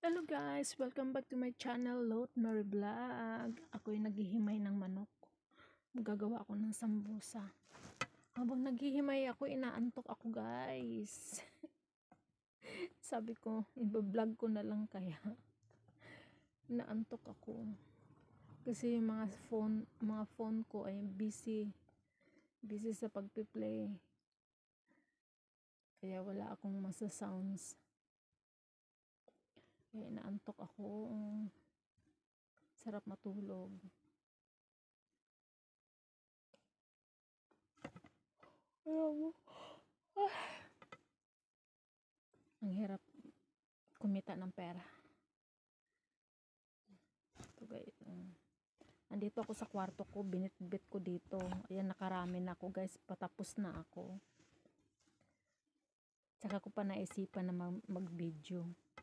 Hello guys! Welcome back to my channel, Lot Mary Vlog. Ako'y naghihimay ng manok. Magagawa ako ng sambusa. Habang naghihimay ako, inaantok ako guys. Sabi ko, iba-vlog ko na lang kaya. Inaantok ako. Kasi yung mga phone ko ay busy. Busy sa pagpi-play. Kaya wala akong masa-sounds. Kaya inaantok ako. Sarap matulog. Ang hirap kumita ng pera. Ito guys. Andito ako sa kwarto ko. Binitbit ko dito. Ayan, nakarami na ako guys. Patapos na ako. Tsaka ko pa naisipan na mag-video.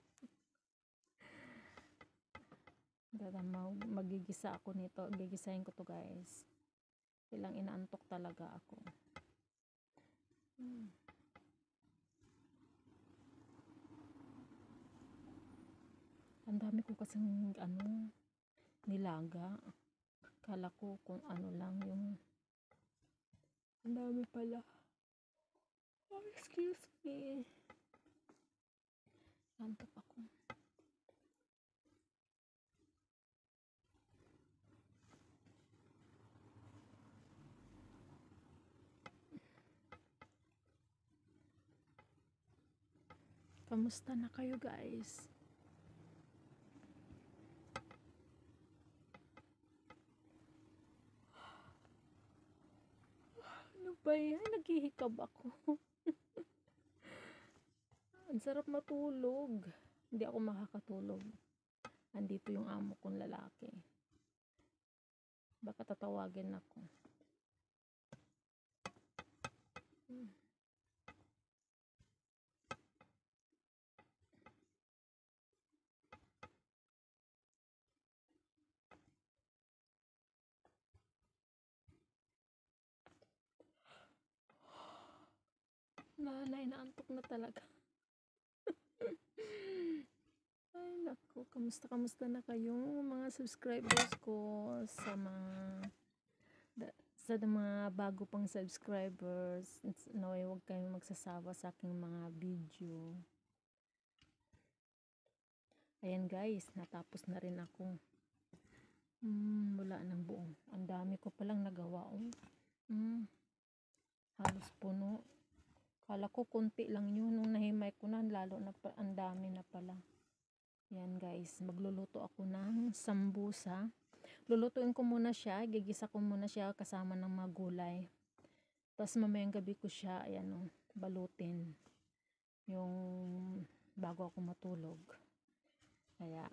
Magigisa ako nito. Gigisahin ko to guys. Ilang inaantok talaga ako. Ang dami ko kasing nilaga. Kala ko kung ano lang yung ang dami pala. Oh, excuse me. Antok ako. Kamusta na kayo guys? Ano ba yan? Naghihikab ako. Ang sarap matulog. Hindi ako makakatulog. Andito yung amo kong lalaki. Baka tatawagin ako. Nanay, naantok na talaga. Ay, naku. Kamusta na kayo mga subscribers ko sa mga bago pang subscribers. Naway huwag kayong magsasawa sa aking mga video. Ayan guys, natapos na rin ako. Wala nang buong. Ang dami ko palang nagawa. Halos puno. Kala ko konti lang yun. Nung nahimay ko na, lalo na ang dami na pala. Yan guys, magluluto ako ng sambusa. Lulutuin ko muna siya, gigisa ko muna siya kasama ng mga gulay. Tapos mamayang gabi ko siya, ayan balutin. Yung bago ako matulog. Kaya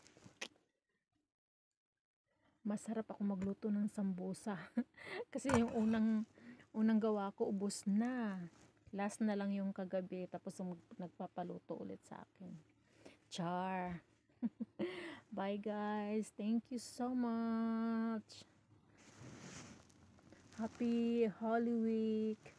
masarap ako magluto ng sambusa. Kasi yung unang gawa ko ubos na. Last na lang yung kagabi, tapos nagpapaluto ulit sa akin. Char. Bye guys. Thank you so much. Happy Holy Week.